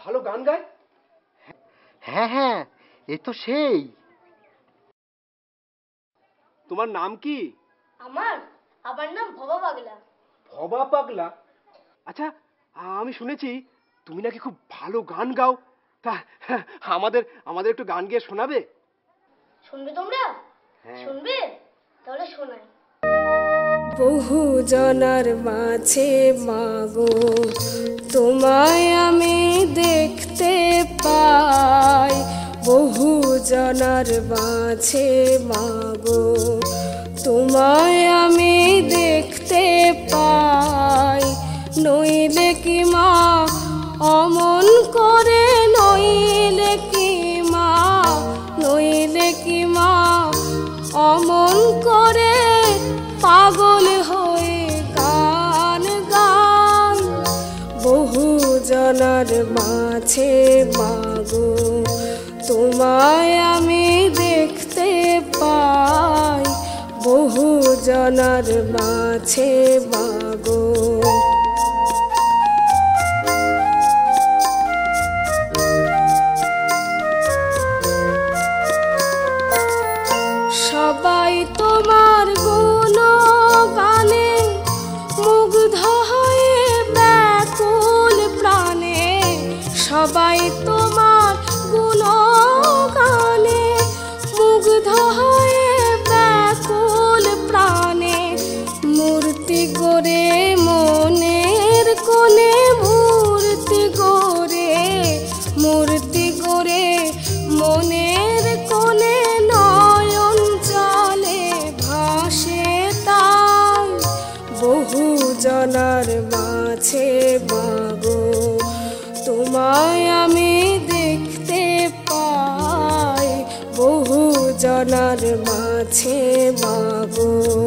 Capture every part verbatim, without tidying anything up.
ভালো গান গায়? হ্যাঁ হ্যাঁ, এ তো সেই। তোমার নাম কি? আমার আমার নাম ভবা পাগলা। ভবা পাগলা? আচ্ছা, আমি শুনেছি তুমি নাকি খুব ভালো গান গাও। তা আমাদের আমাদের একটু গান গেয়ে শোনাবে? শুনবে তোমরা? শুনবে? তাহলে শোনাই। বহু জনার মাঝে মাগো তোমায় আমি দেখতে পাই, বহু জনার মাঝে মাগো তোমায় আমি দেখতে পাই। নইলে কি মা অমন করে, নইলে কি মা, নইলে কি মা অমন করে পাগল হয়ে গান গান। বহু জনার মাঝে মাগো তোমায় আমি দেখতে পাই, বহু জনার মাঝে মাগো। সবাই তোমার গুণ গানে মুগ্ধ হয়ে ব্যাকুল প্রাণে, সবাই তোমার গুণ গানে মুগ্ধ হয়ে ব্যাকুল প্রাণে। মূর্তি গড়ে মনের কোণে, মূর্তি গড়ে, মূর্তি গড়ে মনের কোণে নয়ন জলে ভাসে তাই। বহু জনার মাঝে মাগো তোমায় আমি দেখতে পাই, বহু জনার মাঝে মাগো।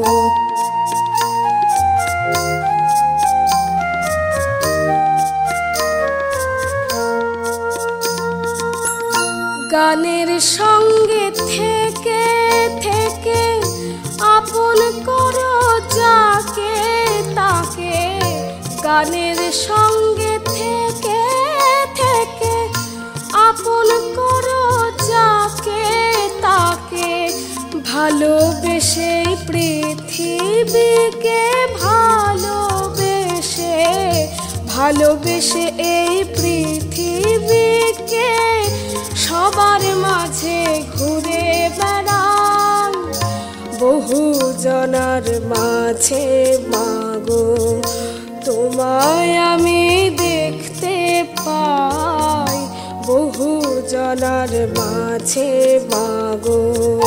গানের সঙ্গে থেকে থেকে আপন করো যাকে তাকে, গানের সঙ্গে থেকে থেকে আপন করো যাকে তাকে। ভালোবেসে পৃথিবীকে, ভালোবেসে, ভালোবেসে এই পৃথিবীকে সবার মাঝে ঘুরে বেড়ান। বহু জনার মাঝে মাগো তোমায় আমি দেখতে পাই, বহু জনার মাঝে মাগো।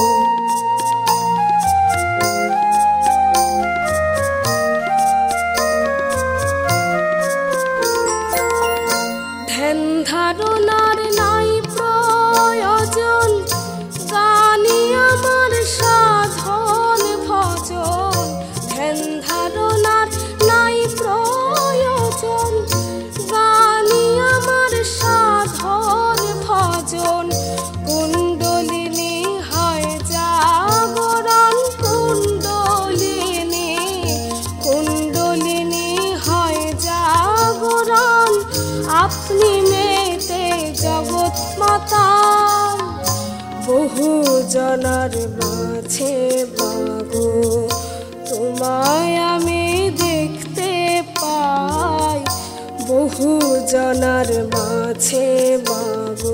ধ্যান ধারণার নাই প্রয়োজন, গানই আমার সাধন ভজন। ধ্যান ধারণার নাই প্রয়োজন, গানই আমার সাধন ভজন। কুণ্ডলিনী হয় জাগরণ, কুণ্ডলিনী, কুণ্ডলিনী হয় জাগরণ। আপনি মেতে জগৎ মাতাল, বহু জনার মাঝে মাগো তোমায় আমি দেখতে পাই, বহু জনার মাঝে মাগো।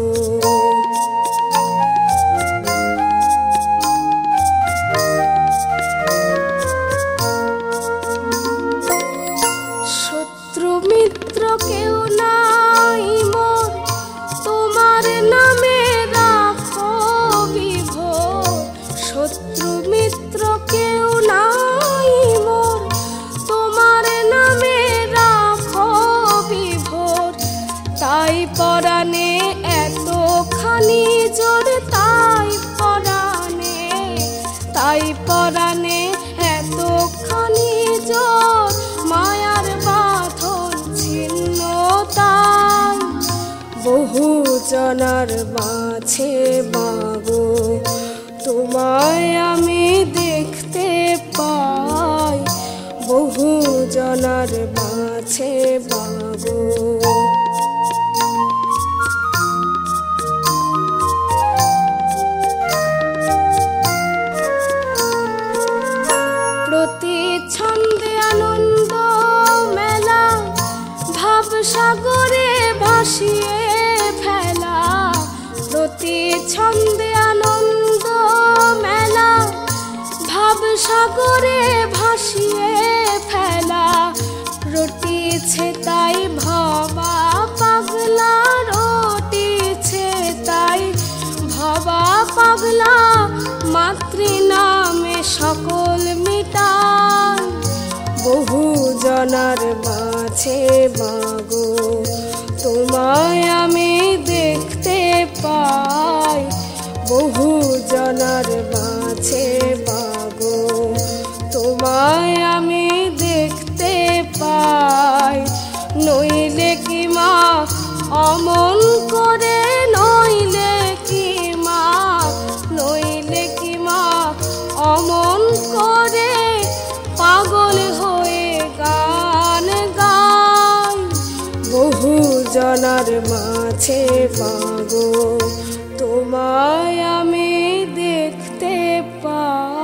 শত্রু মিত্র কেউ নাই মোর, তোমার নামে রাখো বিভোর। শত্রু মিত্র কেউ নাই মোর, তোমার নামে রাখো বিভোর। তাই পরাণে এতখানি জোর, তাই পরাণে, তাই পরাণে এতখানি জোর। মায়ার বাঁধন ছিন্ন তাই, বহু জনার মাঝে মাগো তোমায় আমি দেখতে পাই, বহু জনার মাঝে মাগো। সাগরে ভাসিয়ে ফেলা প্রতি ছন্দে আনন্দ মেলা ভাব সাগরে ভাসিয়ে ফেলা রটিছে তাই ভবা পাগলা রটিছে তাই ভবা পাগলা মাতৃ নামে সকল মিটান বহু জনার মাঝে মাগো তোমায় আমি দেখতে পাই বহু জনার মাঝে মাগো তোমায় আমি দেখতে পাই নইলে কি মা অমন করে নইলে কি মা নইলে কি মা অমন করে পাগল হয়ে গান গাই বহু জনার মাঝে মাগো তোমায় আমি দেখতে পাই।